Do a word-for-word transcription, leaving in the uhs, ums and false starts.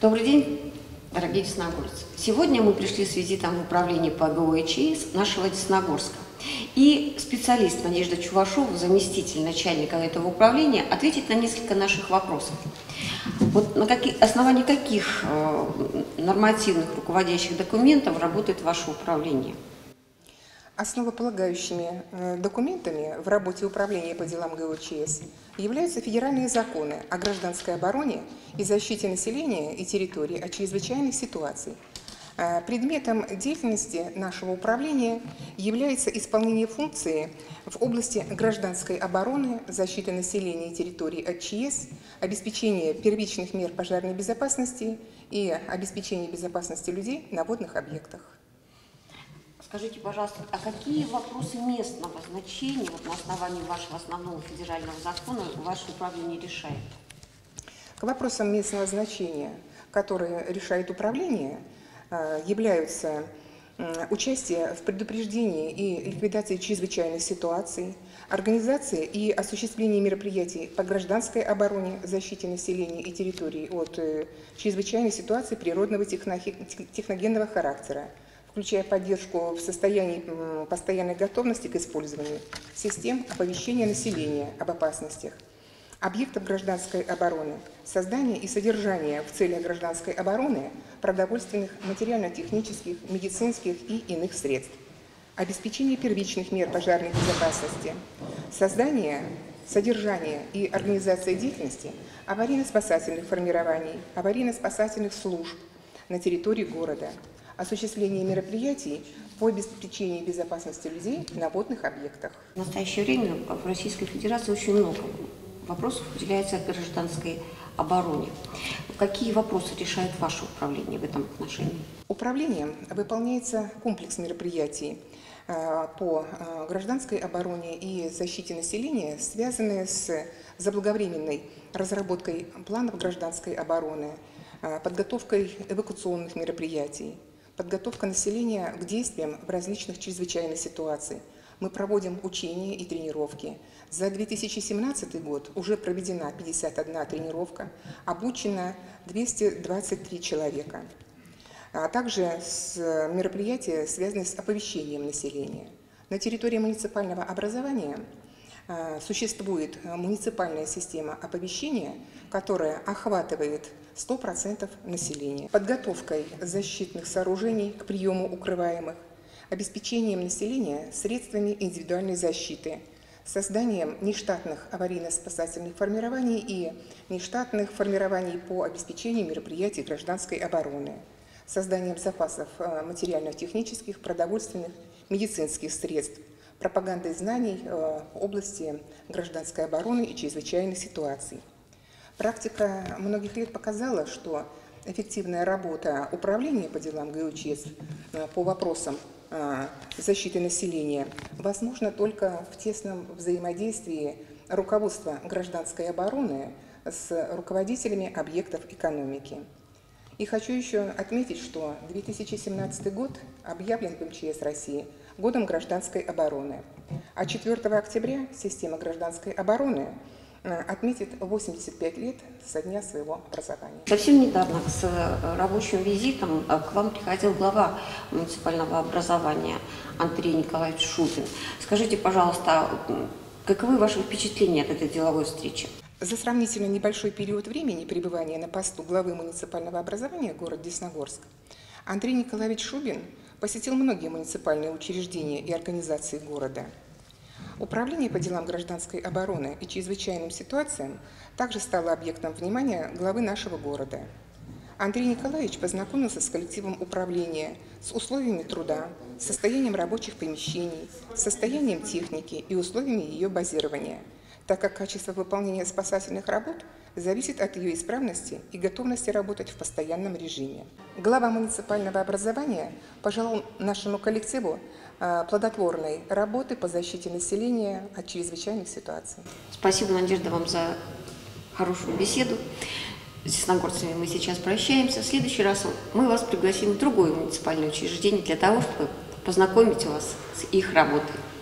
Добрый день, дорогие десногорцы. Сегодня мы пришли с визитом в управление по ГО и ЧС нашего Десногорска. И специалист Надежда Чувашова, заместитель начальника этого управления, ответит на несколько наших вопросов. Вот на какие, основании каких э, нормативных руководящих документов работает ваше управление? Основополагающими документами в работе управления по делам ГО и ЧС являются федеральные законы о гражданской обороне и защите населения и территории от чрезвычайных ситуаций. Предметом деятельности нашего управления является исполнение функции в области гражданской обороны, защиты населения и территории от ЧС, обеспечения первичных мер пожарной безопасности и обеспечения безопасности людей на водных объектах. Скажите, пожалуйста, а какие вопросы местного значения вот, на основании вашего основного федерального закона ваше управление решает? К вопросам местного значения, которые решает управление, являются участие в предупреждении и ликвидации чрезвычайных ситуаций, организация и осуществление мероприятий по гражданской обороне, защите населения и территории от чрезвычайных ситуаций природного техногенного характера, включая поддержку в состоянии постоянной готовности к использованию систем оповещения населения об опасностях, объектов гражданской обороны, создание и содержание в целях гражданской обороны продовольственных, материально-технических, медицинских и иных средств, обеспечение первичных мер пожарной безопасности, создание, содержание и организация деятельности аварийно-спасательных формирований, аварийно-спасательных служб на территории города, осуществление мероприятий по обеспечению безопасности людей на водных объектах. В настоящее время в Российской Федерации очень много вопросов уделяется гражданской обороне. Какие вопросы решает ваше управление в этом отношении? Управлением выполняется комплекс мероприятий по гражданской обороне и защите населения, связанные с заблаговременной разработкой планов гражданской обороны, подготовкой эвакуационных мероприятий, подготовка населения к действиям в различных чрезвычайных ситуациях. Мы проводим учения и тренировки. За две тысячи семнадцатый год уже проведена пятьдесят одна тренировка, обучено двести двадцать три человека. А также с мероприятия, связанные с оповещением населения. На территории муниципального образования существует муниципальная система оповещения, которая охватывает сто процентов населения. Подготовкой защитных сооружений к приему укрываемых, обеспечением населения средствами индивидуальной защиты, созданием нештатных аварийно-спасательных формирований и нештатных формирований по обеспечению мероприятий гражданской обороны, созданием запасов материально-технических, продовольственных, медицинских средств, пропагандой знаний в области гражданской обороны и чрезвычайных ситуаций. Практика многих лет показала, что эффективная работа управления по делам ГО и ЧС по вопросам защиты населения возможна только в тесном взаимодействии руководства гражданской обороны с руководителями объектов экономики. И хочу еще отметить, что две тысячи семнадцатый год объявлен в МЧС России годом гражданской обороны, а четвёртого октября система гражданской обороны отметит восемьдесят пять лет со дня своего образования. Совсем недавно с рабочим визитом к вам приходил глава муниципального образования Андрей Николаевич Шубин. Скажите, пожалуйста, каковы ваши впечатления от этой деловой встречи? За сравнительно небольшой период времени пребывания на посту главы муниципального образования города Десногорск Андрей Николаевич Шубин посетил многие муниципальные учреждения и организации города. Управление по делам гражданской обороны и чрезвычайным ситуациям также стало объектом внимания главы нашего города. Андрей Николаевич познакомился с коллективом управления, с условиями труда, состоянием рабочих помещений, состоянием техники и условиями ее базирования, так как качество выполнения спасательных работ зависит от ее исправности и готовности работать в постоянном режиме. Глава муниципального образования пожелал нашему коллективу плодотворной работы по защите населения от чрезвычайных ситуаций. Спасибо, Надежда, вам за хорошую беседу. С десногорцами мы сейчас прощаемся. В следующий раз мы вас пригласим в другое муниципальное учреждение для того, чтобы познакомить вас с их работой.